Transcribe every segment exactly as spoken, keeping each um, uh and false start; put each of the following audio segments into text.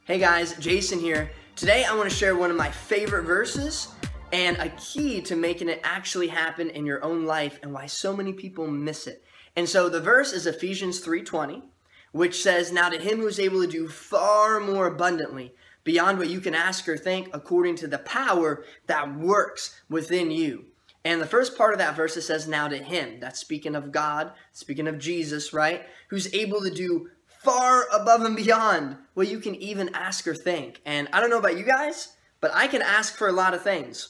Hey guys, Jason here. Today I want to share one of my favorite verses and a key to making it actually happen in your own life and why so many people miss it. And so the verse is Ephesians three twenty, which says, "Now to him who is able to do far more abundantly, beyond what you can ask or think, according to the power that works within you." And the first part of that verse, it says, "Now to him." That's speaking of God, speaking of Jesus, right? Who's able to do far above and beyond what you can even ask or think. And I don't know about you guys, but I can ask for a lot of things.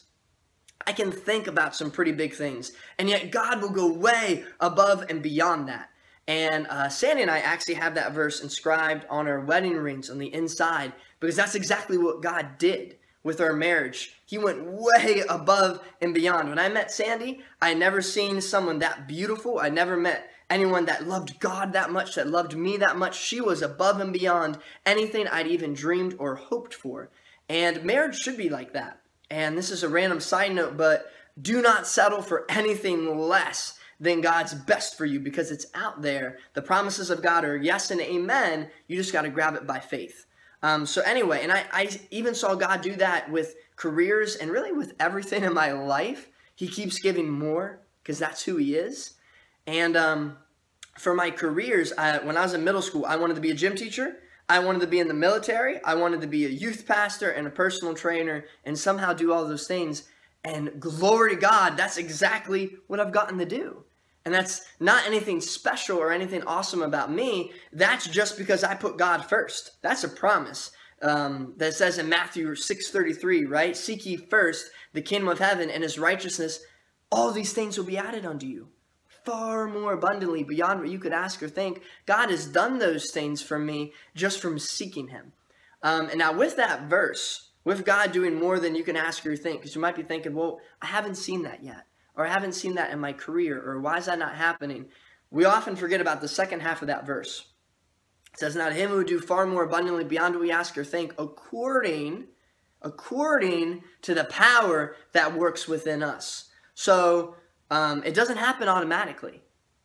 I can think about some pretty big things. And yet God will go way above and beyond that. And uh, Sandy and I actually have that verse inscribed on our wedding rings on the inside, because that's exactly what God did with our marriage. He went way above and beyond. When I met Sandy, I had never seen someone that beautiful. I never met anyone that loved God that much, that loved me that much. She was above and beyond anything I'd even dreamed or hoped for. And marriage should be like that. And this is a random side note, but do not settle for anything less than God's best for you, because it's out there. The promises of God are yes and amen. You just got to grab it by faith. Um, so anyway, and I, I even saw God do that with careers and really with everything in my life. He keeps giving more because that's who he is. And um, for my careers, I, when I was in middle school, I wanted to be a gym teacher. I wanted to be in the military. I wanted to be a youth pastor and a personal trainer and somehow do all those things. And glory to God, that's exactly what I've gotten to do. And that's not anything special or anything awesome about me. That's just because I put God first. That's a promise um, that says in Matthew six thirty-three, right? "Seek ye first the kingdom of heaven and his righteousness. All these things will be added unto you." Far more abundantly beyond what you could ask or think. God has done those things for me just from seeking him. Um, and now with that verse, with God doing more than you can ask or think, because you might be thinking, well, I haven't seen that yet. Or I haven't seen that in my career, or why is that not happening? We often forget about the second half of that verse. It says, "Now to him who would do far more abundantly beyond what we ask or think, according, according to the power that works within us." So um, it doesn't happen automatically.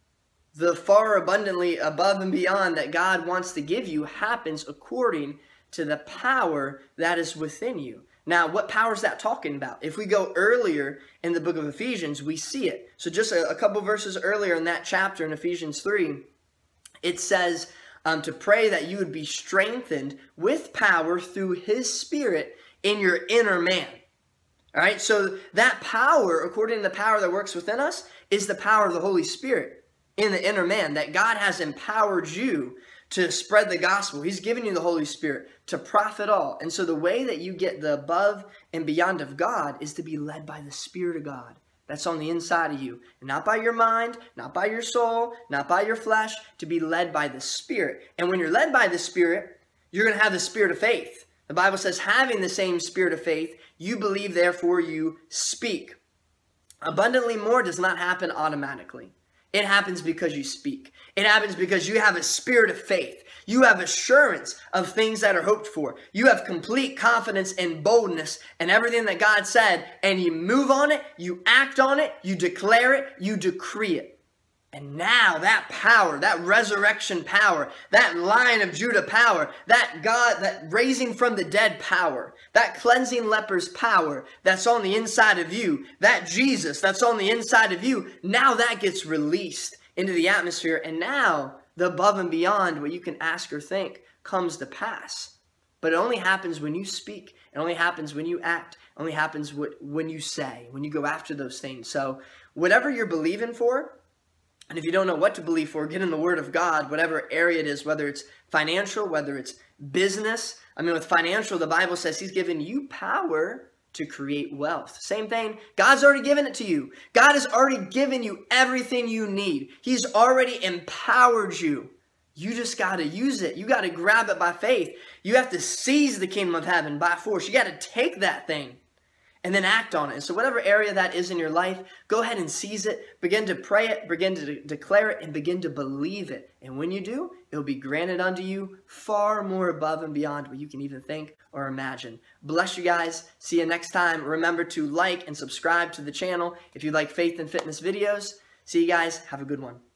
The far abundantly above and beyond that God wants to give you happens according to the power that is within you. Now, what power is that talking about? If we go earlier in the book of Ephesians, we see it. So just a, a couple verses earlier in that chapter in Ephesians three, it says um, to pray that you would be strengthened with power through his Spirit in your inner man. All right, so that power, according to the power that works within us, is the power of the Holy Spirit in the inner man, that God has empowered you to spread the gospel. He's given you the Holy Spirit to profit all. And so the way that you get the above and beyond of God is to be led by the Spirit of God that's on the inside of you. And not by your mind, not by your soul, not by your flesh, to be led by the Spirit. And when you're led by the Spirit, you're going to have the spirit of faith. The Bible says, having the same spirit of faith, you believe, therefore you speak. Abundantly more does not happen automatically. It happens because you speak. It happens because you have a spirit of faith. You have assurance of things that are hoped for. You have complete confidence and boldness in everything that God said, and you move on it, you act on it, you declare it, you decree it. And now that power, that resurrection power, that Lion of Judah power, that God, that raising from the dead power, that cleansing lepers power that's on the inside of you, that Jesus that's on the inside of you, now that gets released into the atmosphere. And now the above and beyond what you can ask or think comes to pass. But it only happens when you speak. It only happens when you act. It only happens when you say, when you go after those things. So whatever you're believing for, and if you don't know what to believe for, get in the Word of God, whatever area it is, whether it's financial, whether it's business. I mean, with financial, the Bible says he's given you power to create wealth. Same thing. God's already given it to you. God has already given you everything you need. He's already empowered you. You just got to use it. You got to grab it by faith. You have to seize the kingdom of heaven by force. You got to take that thing and then act on it. And so whatever area that is in your life, go ahead and seize it, begin to pray it, begin to de declare it, and begin to believe it. And when you do, it will be granted unto you far more above and beyond what you can even think or imagine. Bless you guys. See you next time. Remember to like and subscribe to the channel if you like faith and fitness videos. See you guys. Have a good one.